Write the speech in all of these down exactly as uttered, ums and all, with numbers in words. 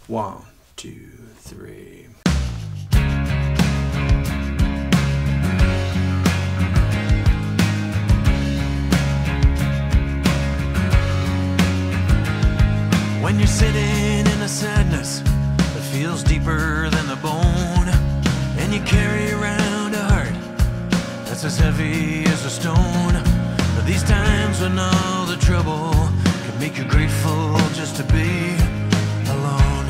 One, two, three. When you're sitting in a sadness that feels deeper than the bone, and you carry around a heart that's as heavy as a stone. But these times when all the trouble can make you grateful just to be alone.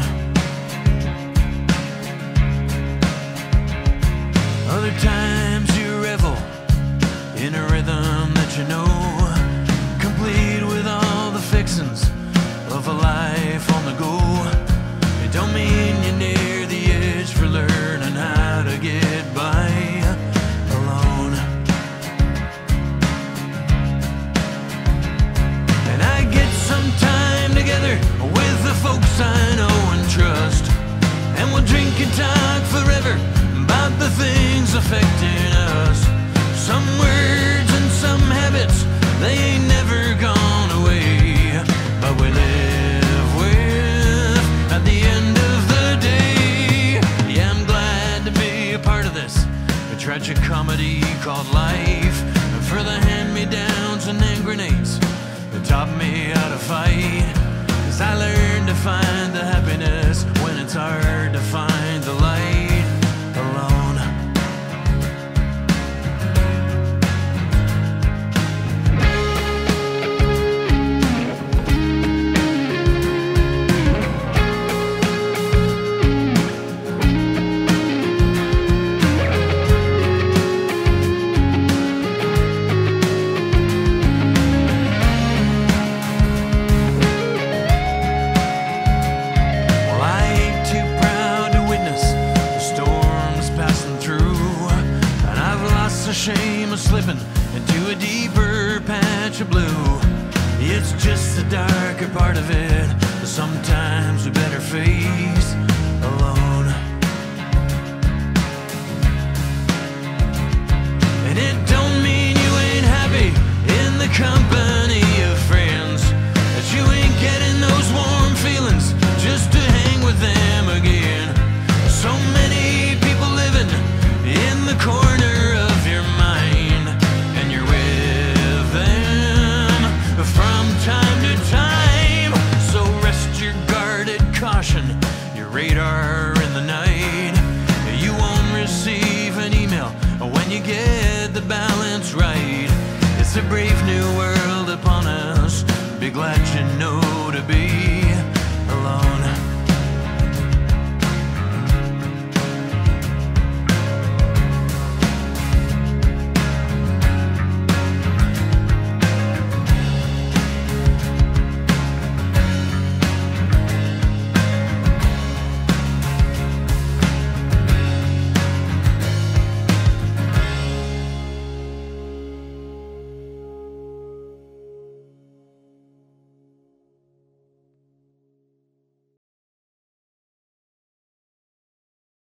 Other times you revel in a rhythm that you know, complete with all the fixins of a life on the go. It don't mean you're near the edge for learning how to get by alone. And I get some time together with the folks I know and trust, and we'll drink and talk forever about the things affecting us. Some words and some habits, they ain't never gone away, but we live with at the end of the day. Yeah, I'm glad to be a part of this, a tragic comedy called life, and for the hand-me-downs and hand grenades that taught me how to fight. Cause I learned to find the happiness when it's hard to find the light alone. The shame of slipping into a deeper patch of blue. It's just the darker part of it that sometimes we better face alone. And it don't mean you ain't happy in the company of friends, that you ain't getting those warm feelings just to hang with them again. So many people living in the corner of your mind, and you're with them from time to time. So rest your guarded caution, your radar in the night. You won't receive an email when you get the balance right. It's a brave new world upon us, be glad you know to be